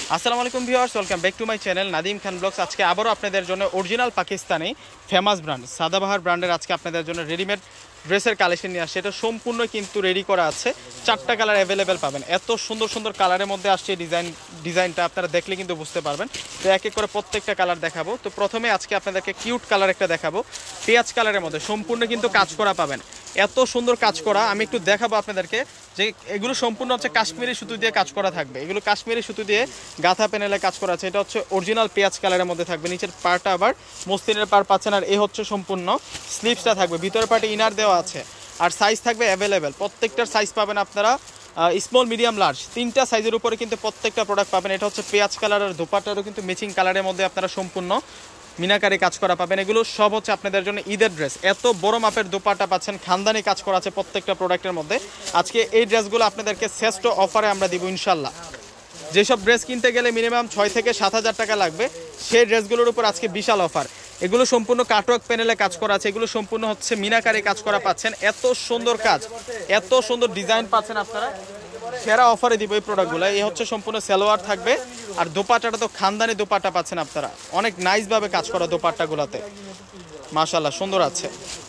আসসালামু আলাইকুম viewers, welcome back to my channel Nadeem Khan vlogs. আজকে আবারও আপনাদের জন্য original Pakistani famous brand Sadabahar ব্র্যান্ডের আজকে আপনাদের জন্য রেডিমেড ড্রেসের কালেকশন নিয়ে আসছে। এটা সম্পূর্ণ কিন্তু রেডি করা আছে, 4টা কালার অ্যাভেলেবেল পাবেন। এত সুন্দর সুন্দর কালারের মধ্যে আসছে ডিজাইনটা আপনারা দেখলে কিন্তু বুঝতে পারবেন। তো এক এক করে প্রত্যেকটা কালার দেখাবো। তো প্রথমে আজকে আপনাদেরকে কিউট কালার একটা দেখাবো, পেঁয়াজ কালারের মধ্যে সম্পূর্ণ কিন্তু কাজ করা পাবেন। এত সুন্দর কাজ করা, আমি একটু দেখাবো আপনাদেরকে যে এগুলো সম্পূর্ণ হচ্ছে কাশ্মীরি সুতো দিয়ে কাজ করা থাকবে। এগুলো কাশ্মীরি সুতো দিয়ে গাঁথা প্যানেলে কাজ করা আছে। এটা হচ্ছে অরিজিনাল পেঁয়াজ কালারের মধ্যে থাকবে। নিচের পার্টটা আবার মসলিনের পার পাচ্ছেন, আর এই হচ্ছে সম্পূর্ণ স্লিভসটা থাকবে। ভিতরের পার্টে ইনার দেওয়া আছে, আর সাইজ থাকবে অ্যাভেলেবেল। প্রত্যেকটার সাইজ পাবেন আপনারা স্মল, মিডিয়াম, লার্জ, 3টা সাইজের উপরে কিন্তু প্রত্যেকটা প্রোডাক্ট পাবেন। এটা হচ্ছে পেঁয়াজ কালার, আর দোপাট্টারও কিন্তু ম্যাচিং কালারের মধ্যে আপনারা সম্পূর্ণ মিনাকারি কাজ করা পাবেন। এগুলো সব হচ্ছে আপনাদের জন্য ঈদের ড্রেস। এত বড় মাপের দোপাট্টা পাচ্ছেন, খানদানি কাজ করা আছে প্রত্যেকটা প্রোডাক্টের মধ্যে। আজকে এই ড্রেসগুলো আপনাদেরকে শ্রেষ্ঠ অফারে আমরা দিব ইনশাল্লাহ। যেসব ড্রেস কিনতে গেলে মিনিমাম 6 থেকে 7,000 টাকা লাগবে, সেই ড্রেসগুলোর উপর আজকে বিশাল অফার। এগুলো সম্পূর্ণ কাটওয়ার্ক প্যানেলে কাজ করা আছে, এগুলো সম্পূর্ণ হচ্ছে মিনাকারি কাজ করা পাচ্ছেন। এত সুন্দর কাজ, এত সুন্দর ডিজাইন পাচ্ছেন আপনারা। সেরা অফারে দিব এই প্রোডাক্টগুলো। এই হচ্ছে সম্পূর্ণ সালোয়ার থাকবে, আর দোপাট্টাটা তো খানদানি দোপাট্টা পাচ্ছেন আপনারা। অনেক নাইসভাবে কাজ করা দোপাট্টাগুলোতে, মাশাআল্লাহ সুন্দর আছে।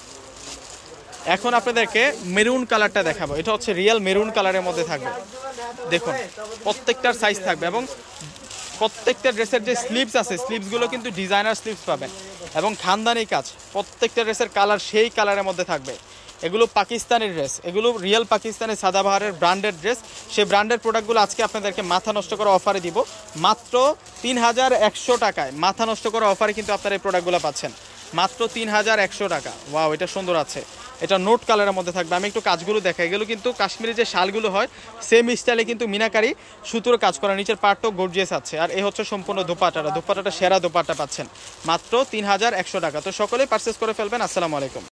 এখন আপনাদেরকে মেরুন কালারটা দেখাবো। এটা হচ্ছে রিয়েল মেরুন কালারের মধ্যে থাকবে। দেখুন প্রত্যেকটার সাইজ থাকবে, এবং প্রত্যেকটা ড্রেসের যে স্লিভস আছে, স্লিভসগুলো কিন্তু ডিজাইনার স্লিভস পাবেন, এবং খানদানি কাজ। প্রত্যেকটা ড্রেসের কালার সেই কালারের মধ্যে থাকবে। এগুলো পাকিস্তানি ড্রেস, এগুলো রিয়েল পাকিস্তানি সাদাবাহারের ব্র্যান্ডেড ড্রেস। সেই ব্র্যান্ডেড প্রোডাক্টগুলো আজকে আপনাদেরকে মাথা নষ্ট করা অফারে দিব মাত্র 3100 টাকায়। মাথা নষ্ট করা অফারে কিন্তু আপনারা এই প্রোডাক্টগুলো পাচ্ছেন মাত্র 3100 টাকা। ওয়াও, এটা সুন্দর আছে। এটা নোট কালারের মধ্যে থাকবে। আমি একটু কাজগুলো দেখাই। এগুলো কিন্তু কাশ্মীরি যে শালগুলো হয় সেম স্টাইলে কিন্তু মিনাকারি সুতোর কাজ করা। নিচের পার্টও গর্জিয়াস আছে, আর এই হচ্ছে সম্পূর্ণ দোপাট্টাটা সেরা দোপাট্টা পাচ্ছেন মাত্র 3100 টাকা। তো সকলেই পারচেস করে ফেলবেন। আসসালামু আলাইকুম।